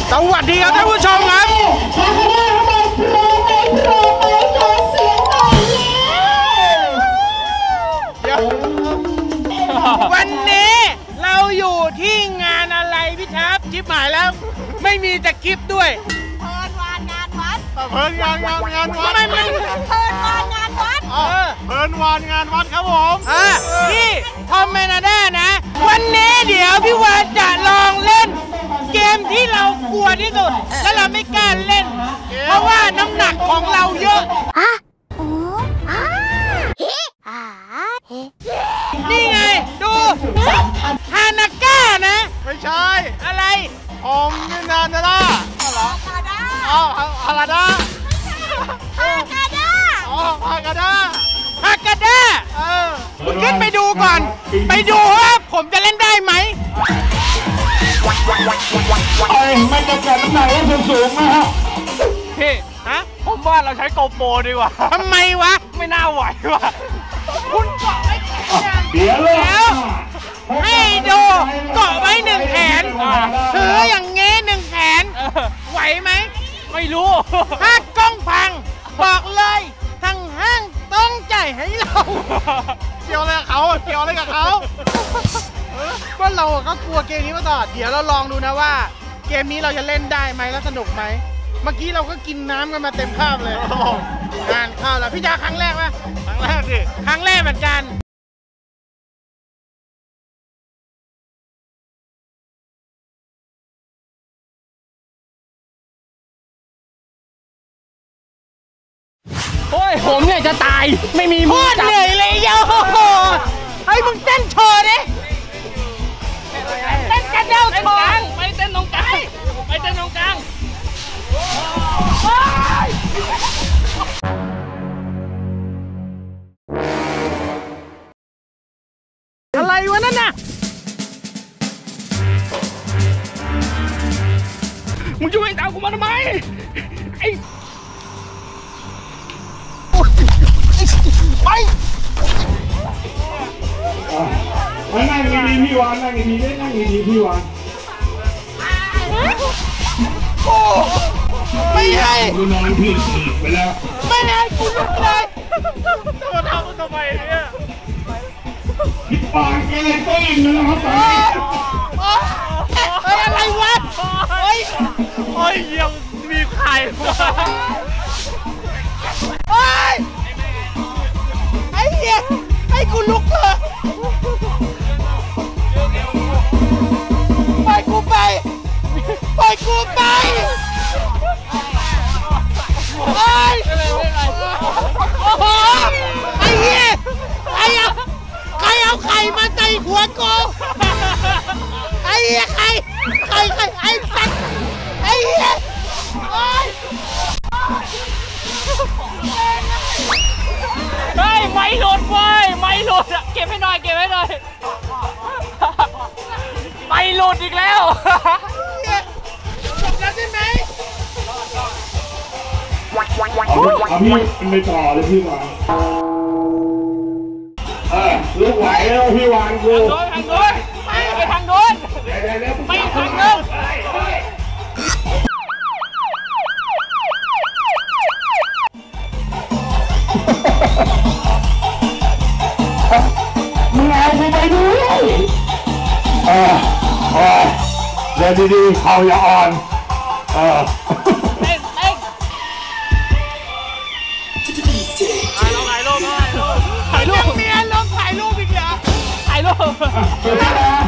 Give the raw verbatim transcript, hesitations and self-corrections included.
สวัสดีครับท่านผู้ชมครับวันนี้เราอยู่ที่งานอะไรพี่ทับชิปหมายแล้วไม่มีแต่คลิปด้วยเพลินวานงานวัดเพลินงานงานงานวัดไม่ไม่เพลินวานงานวัดเพลินวานงานวัดครับผมอ่าพี่ทอมเมนาด้านะวันนี้เดี๋ยวพี่วานจะลองเล่นเกมที่เรากลัวที่สุดและเราไม่กล้าเล่นเพราะว่าน้ำหนักของเราเยอะนี่ไงดูฮานาก้านะไม่ใช่อะไรอมมินานาด้าเหรอฮาดาอ๋อฮาราดาฮากาดาอ๋อฮากาดาฮากาดาเออคุณขึ้นไปดูก่อนไปดูว่าผมจะเล่นได้ไหมไอ้มันจะกัดน้ำหนักให้สูงๆนะฮะพี่ฮะผมว่าเราใช้โกโปรดีกว่าทำไมวะไม่น่าไหววะคุณเกาะไว้แขนเดี๋ยวแล้วให้ดูเกาะไว้หนึ่งแขนถืออย่างงี้หนึ่งแขนไหวไหมไม่รู้ถ้ากล้องพังบอกเลยทางห้างต้องจ่ายให้เราเกี่ยวอะไรกับเขาเกี่ยวอะไรกับเขาก็เราก็กลัวเกมนี้มาตลอดเดี๋ยวเราลองดูนะว่าเกมนี้เราจะเล่นได้ไหมแล้วสนุกไหมเมื่อกี้เราก็กินน้ำกันมาเต็มคาบเลยงานข้าวแล้วพี่ยาครั้งแรกไหมครั้งแรกดิครั้งแรกเหมือนกันโอ้ยผมเนี่ยจะตายไม่มีมือจับเหนื่อยเลยโย่ไอ้มึงเต้นโชว์ดิเต้นกันเดียวโชว์ไปเต้นตรงกลางไปเต้นตรงกลางอะไรวะนั่นน่ะมึงช่วยตามกูมาทำไมไอ้ไปนั่งดีๆพี่วานนั่งดีๆได้นั่งดีๆพี่วานโอ้ไม่ให้กูนอนพี่ตื่นไปแล้วไม่ให้กูลุกเลยจะมาทำทำไมเนี่ยพี่ปากแกเต้นเลยนะครับเฮ้ยอะไรวะเฮ้ยโอ้ยยังมีใครวะเฮ้ยไอ้เหี้ยให้กูลุกเลยไปกูไปไปกูไปเฮ้ยโอ้โหไอ้เหี้ยไอ้อะใครเอาไข่มาใส่หัวกูไอ้เหี้ยใครใครใครไอ้สัตว์ไอ้เหี้ยโอ้ยเฮ้ยไม่หลุดเว้ยไม่หลุดเก็บให้หน่อยเก็บให้หน่อยไม่หลุดอีกแล้วจบแล้วใช่ไหมเอาพี่มันไปต่อเลยพี่วานเออลูกไหวแล้วพี่วานกูทางโน้นไปทางโน้นไปทางโน้นมึงเอากูไปด้วยเออเออเดี๋ยวดีๆเขาอย่าอ่อนเออเต้นเต้นถ่ายรูปถ่ายรูปถ่ายรูปเมียลงถ่ายรูปอีกเหรอถ่ายรูป